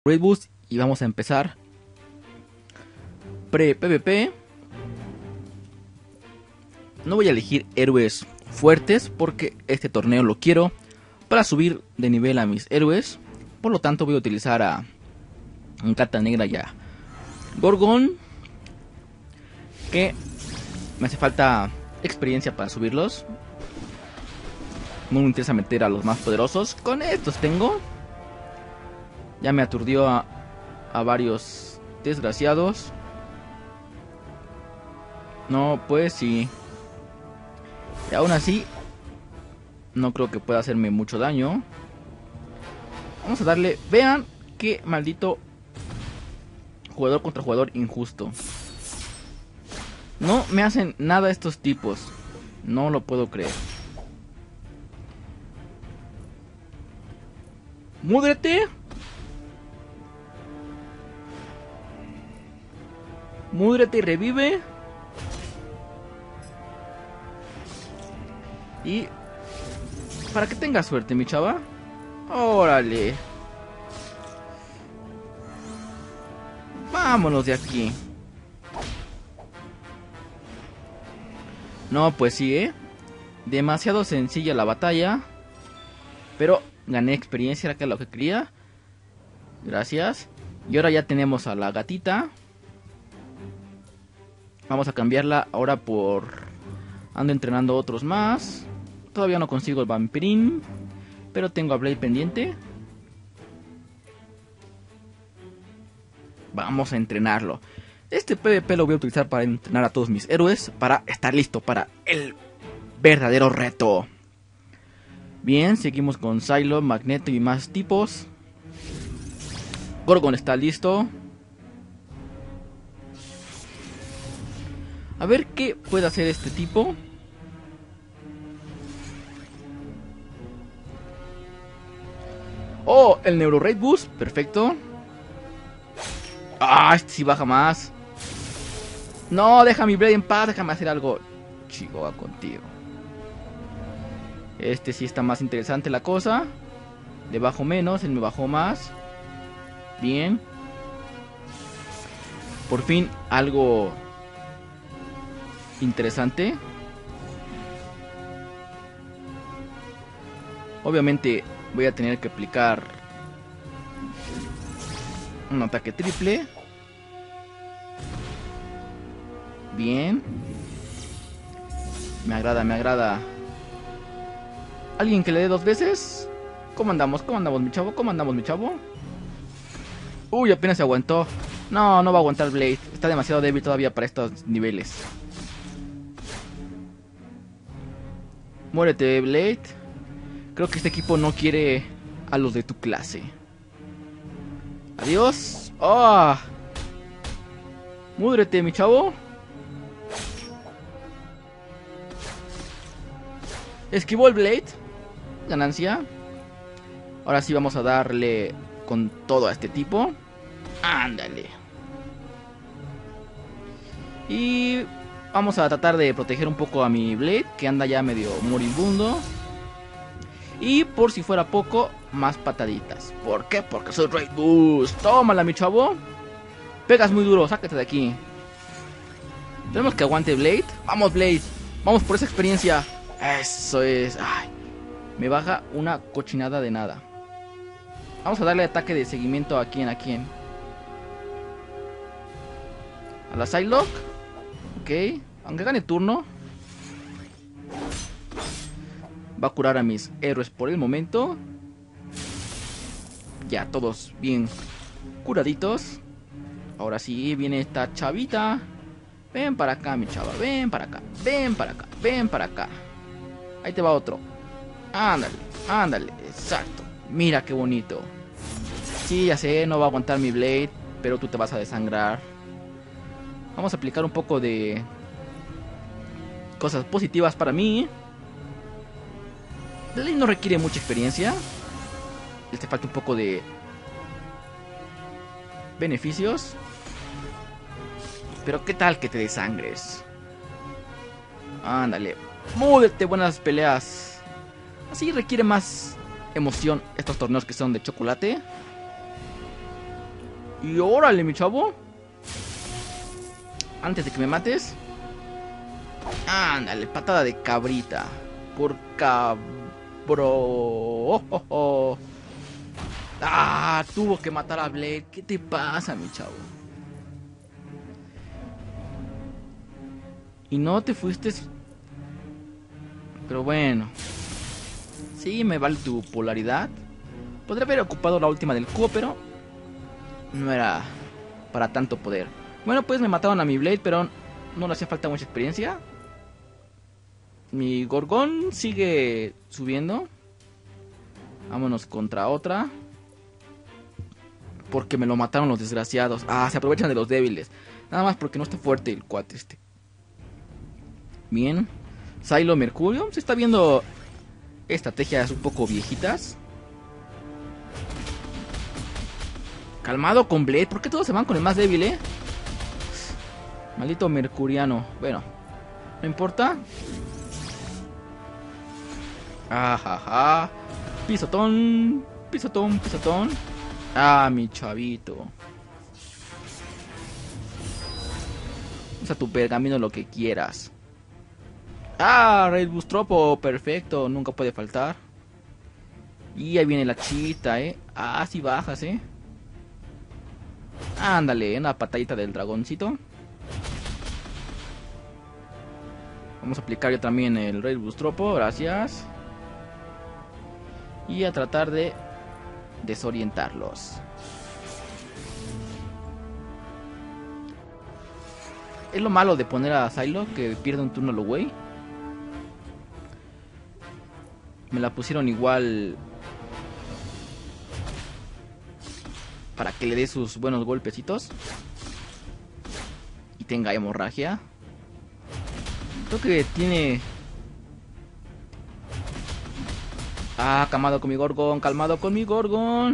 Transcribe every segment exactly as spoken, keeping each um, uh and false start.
Raid Boost y vamos a empezar pre-PvP. No voy a elegir héroes fuertes porque este torneo lo quiero para subir de nivel a mis héroes. Por lo tanto voy a utilizar a un Carta Negra y a Gorgon, que me hace falta experiencia para subirlos. No me interesa meter a los más poderosos. Con estos tengo. Ya me aturdió a, a varios desgraciados. No, pues sí. Y aún así, no creo que pueda hacerme mucho daño. Vamos a darle. Vean qué maldito jugador contra jugador injusto. No me hacen nada estos tipos. No lo puedo creer. ¡Múdrete! Múdrete y revive. Y para que tenga suerte, mi chava. Órale. Vámonos de aquí. No, pues sí, ¿eh? Demasiado sencilla la batalla. Pero gané experiencia, era que lo que quería. Gracias. Y ahora ya tenemos a la gatita. Vamos a cambiarla ahora por... Ando entrenando otros más. Todavía no consigo el vampirín, pero tengo a Blade pendiente. Vamos a entrenarlo. Este PvP lo voy a utilizar para entrenar a todos mis héroes, para estar listo para el verdadero reto. Bien, seguimos con Psylocke, Magneto y más tipos. Gorgon está listo. A ver qué puede hacer este tipo. Oh, el Neuro Raid Boost, perfecto. Ah, este sí baja más. No, deja mi Blade en paz, déjame hacer algo chico contigo. Este sí está más interesante la cosa. Le bajo menos, él me bajó más. Bien. Por fin algo interesante. Obviamente voy a tener que aplicar un ataque triple. Bien. Me agrada, me agrada. ¿Alguien que le dé dos veces? ¿Cómo andamos? ¿Cómo andamos, mi chavo? ¿Cómo andamos, mi chavo? Uy, apenas se aguantó. No, no va a aguantar Blade. Está demasiado débil todavía para estos niveles. Muérete, Blade. Creo que este equipo no quiere a los de tu clase. Adiós. Oh. Múdrete, mi chavo. Esquivó el Blade. Ganancia. Ahora sí vamos a darle con todo a este tipo. Ándale. Y vamos a tratar de proteger un poco a mi Blade, que anda ya medio moribundo. Y por si fuera poco, más pataditas. ¿Por qué? Porque soy Raid Boost. Tómala, mi chavo. Pegas muy duro, sácate de aquí. Tenemos que aguante Blade. Vamos, Blade. Vamos por esa experiencia. Eso es. Ay, me baja una cochinada de nada. Vamos a darle ataque de seguimiento a quien, a quien. A la Psylocke. Ok. Aunque gane turno, va a curar a mis héroes por el momento. Ya todos bien curaditos. Ahora sí viene esta chavita. Ven para acá, mi chava. Ven para acá. Ven para acá. Ven para acá. Ahí te va otro. Ándale. Ándale. Exacto. Mira qué bonito. Sí, ya sé. No va a aguantar mi Blade, pero tú te vas a desangrar. Vamos a aplicar un poco de cosas positivas para mí. Blade no requiere mucha experiencia. Le hace falta un poco de beneficios. Pero qué tal que te desangres. Ándale. Múdete, buenas peleas. Así requiere más emoción estos torneos que son de chocolate. Y órale, mi chavo. Antes de que me mates. Ándale, patada de cabrita. Por cabro. Oh, oh, oh. Ah, tuvo que matar a Blade. ¿Qué te pasa, mi chavo? Y no te fuiste. Pero bueno. Sí, me vale tu polaridad. Podría haber ocupado la última del cubo, pero no era para tanto poder. Bueno, pues me mataron a mi Blade, pero no le hacía falta mucha experiencia. Mi Gorgón sigue subiendo. Vámonos contra otra. Porque me lo mataron los desgraciados. Ah, se aprovechan de los débiles. Nada más porque no está fuerte el cuate este. Bien. Silo Mercurio. Se está viendo estrategias un poco viejitas. Calmado con Blade. ¿Por qué todos se van con el más débil, eh? Maldito mercuriano. Bueno, no importa. Ajaja. Pisotón. Pisotón, pisotón. Ah, mi chavito. Usa tu pergamino lo que quieras. Ah, Raid Bustropo. Perfecto. Nunca puede faltar. Y ahí viene la chita, eh. Ah, si bajas, eh. Ándale, una patadita del dragoncito. Vamos a aplicar yo también el Raid Bustropo. Gracias. Y a tratar de desorientarlos. Es lo malo de poner a Silo, que pierde un turno lo güey. Me la pusieron igual para que le dé sus buenos golpecitos y tenga hemorragia. Creo que tiene... Ah, calmado con mi Gorgón, calmado con mi Gorgón.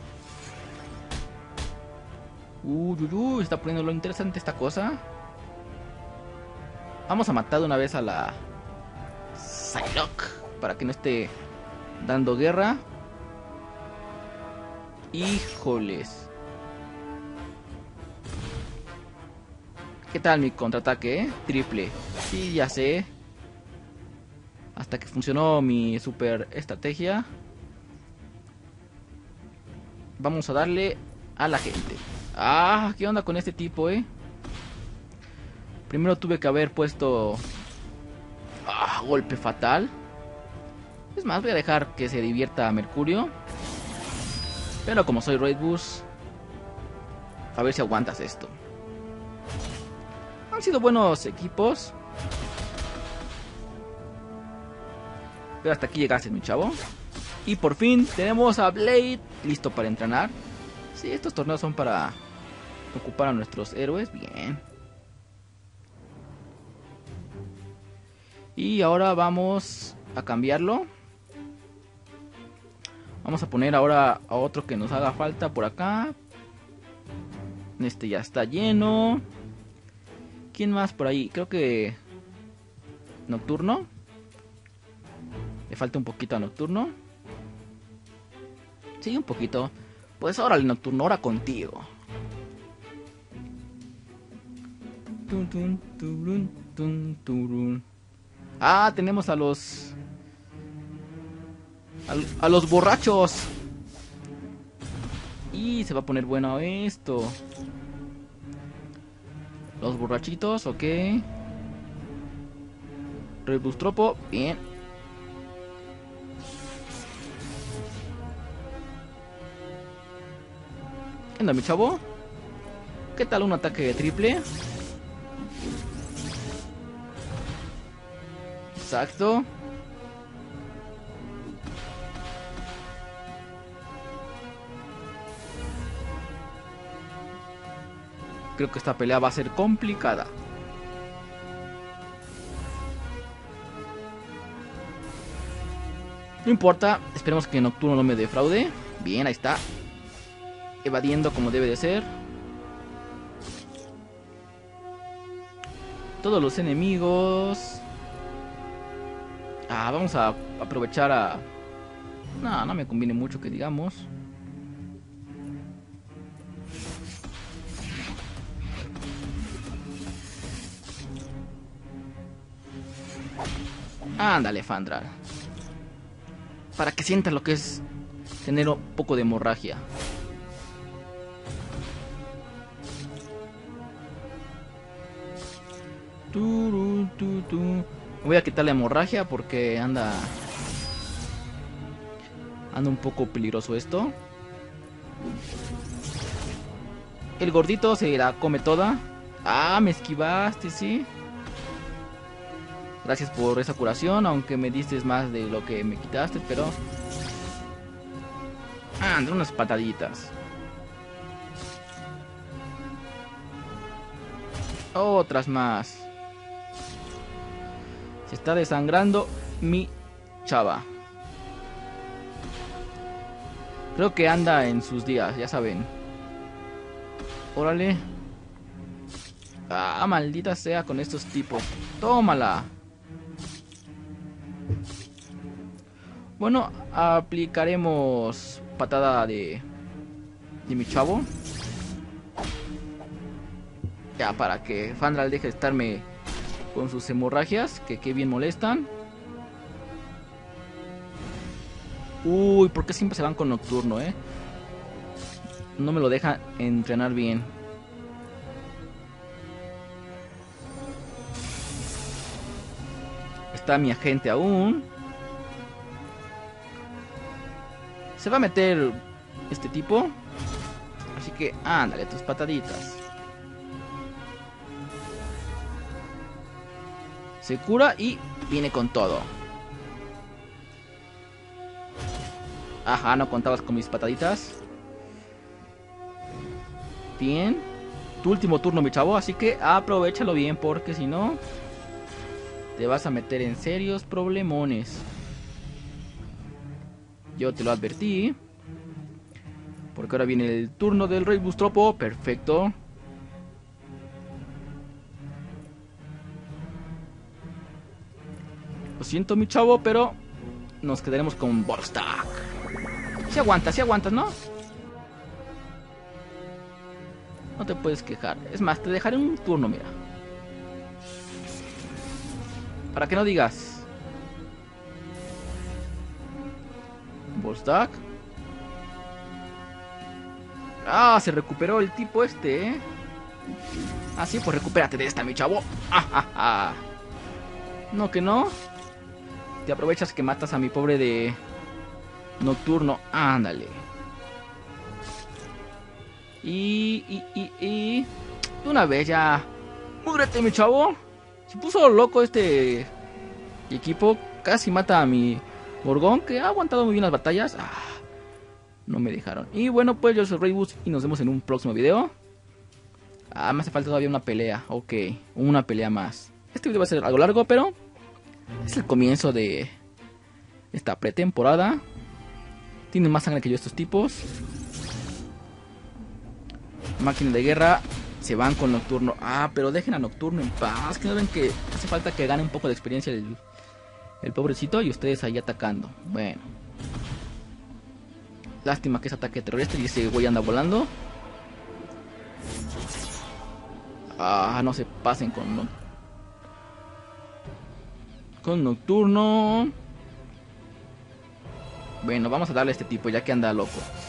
Uy, uy, uy, está poniendo lo interesante esta cosa. Vamos a matar de una vez a la Psylocke para que no esté dando guerra. Híjoles. ¿Qué tal mi contraataque, eh? Triple. Sí, ya sé. Hasta que funcionó mi super estrategia. Vamos a darle a la gente. Ah, ¿qué onda con este tipo, eh? Primero tuve que haber puesto... Ah, golpe fatal. Es más, voy a dejar que se divierta Mercurio. Pero como soy Raid Bus, a ver si aguantas esto. Han sido buenos equipos, pero hasta aquí llegaste, mi chavo. Y por fin tenemos a Blade listo para entrenar. Sí, estos torneos son para ocupar a nuestros héroes. Bien. Y ahora vamos a cambiarlo. Vamos a poner ahora a otro que nos haga falta por acá. Este ya está lleno. ¿Quién más por ahí? Creo que Nocturno. Le falta un poquito a Nocturno. Sí, un poquito. Pues ahora el Nocturno, ahora contigo. Tun, tun, turun, tun, turun. Ah, tenemos a los... A, a los borrachos. Y se va a poner bueno esto. Los borrachitos, ok. Raid Bustropo, bien. ¿Qué onda, mi chavo? ¿Qué tal un ataque de triple? Exacto. Creo que esta pelea va a ser complicada. No importa, esperemos que Nocturno no me defraude. Bien, ahí está. Evadiendo como debe de ser. Todos los enemigos. Ah, vamos a aprovechar a... No, no me conviene mucho que digamos. Ándale, Fandral. Para que sientas lo que es tener un poco de hemorragia. Tu, tu, tu. Voy a quitar la hemorragia porque anda... Anda un poco peligroso esto. El gordito se la come toda. Ah, me esquivaste, sí. Gracias por esa curación, aunque me diste más de lo que me quitaste, pero... Anda, unas pataditas. Otras más. Se está desangrando mi chava. Creo que anda en sus días, ya saben. Órale. Ah, maldita sea con estos tipos. Tómala. Bueno, aplicaremos patada de... De mi chavo. Ya, para que Fandral deje de estarme con sus hemorragias, que qué bien molestan. Uy, ¿por qué siempre se van con Nocturno, eh? No me lo deja entrenar bien. Está mi agente aún. Se va a meter este tipo. Así que ándale, tus pataditas. Se cura y viene con todo. Ajá, no contabas con mis pataditas. Bien. Tu último turno, mi chavo, así que aprovéchalo bien, porque si no te vas a meter en serios problemones. Yo te lo advertí. Porque ahora viene el turno del Rey Bustropo. Perfecto. Lo siento, mi chavo, pero nos quedaremos con Volstagg. Si aguantas, si aguantas, ¿no? No te puedes quejar. Es más, te dejaré un turno, mira. Para que no digas. Volstagg. Ah, se recuperó el tipo este, ¿eh? Ah, sí, pues recupérate de esta, mi chavo. Ah, ah, ah. No, que no. Te aprovechas que matas a mi pobre de Nocturno. Ándale. Y, y, y, y... De una vez ya. ¡Múdrete, mi chavo! Se puso loco este equipo. Casi mata a mi Gorgón, que ha aguantado muy bien las batallas. Ah, no me dejaron. Y bueno, pues yo soy Raybus y nos vemos en un próximo video. Ah, me hace falta todavía una pelea. Ok, una pelea más. Este video va a ser algo largo, pero es el comienzo de esta pretemporada. Tienen más sangre que yo estos tipos. Máquina de guerra. Se van con Nocturno. Ah, pero dejen a Nocturno en paz. Que no ven que hace falta que gane un poco de experiencia el, el pobrecito. Y ustedes ahí atacando. Bueno. Lástima que es ataque terrorista y ese güey anda volando. Ah, no se pasen con no con Nocturno. Bueno, vamos a darle a este tipo ya que anda loco.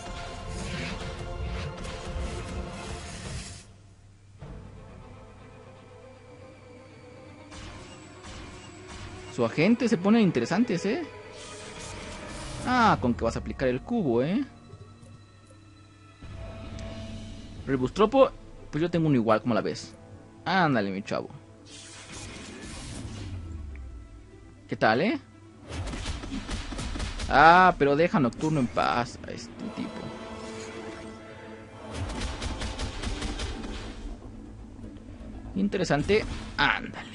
Su agente se pone interesantes, ¿eh? Ah, con que vas a aplicar el cubo, ¿eh? Rebustropo, pues yo tengo uno igual, como la ves. Ándale, mi chavo. ¿Qué tal, eh? Ah, pero deja Nocturno en paz a este tipo. Interesante. Ándale.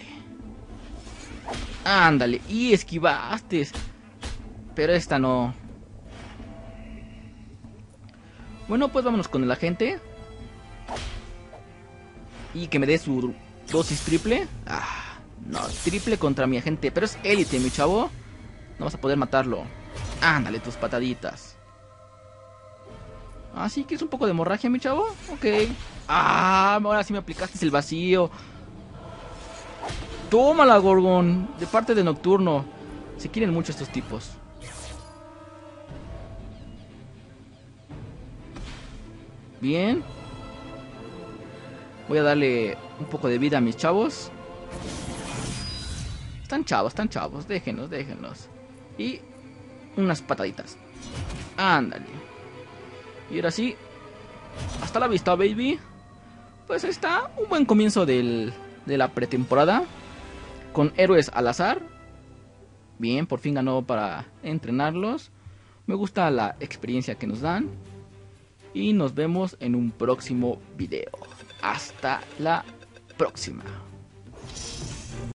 Ándale. Y esquivaste. Pero esta no. Bueno, pues vámonos con el agente. Y que me dé su dosis triple. Ah, no, triple contra mi agente. Pero es élite, mi chavo. No vas a poder matarlo. Ándale, tus pataditas. Ah, sí, que es un poco de hemorragia, mi chavo. Ok. Ah, ahora sí me aplicaste el vacío. Tómala, Gorgón. De parte de Nocturno. Se quieren mucho estos tipos. Bien. Voy a darle un poco de vida a mis chavos. Están chavos, están chavos. Déjenlos, déjenlos. Y unas pataditas. Ándale. Y ahora sí. Hasta la vista, baby. Pues está un buen comienzo del, de la pretemporada. Con héroes al azar. Bien, por fin ganó para entrenarlos. Me gusta la experiencia que nos dan. Y nos vemos en un próximo video. Hasta la próxima.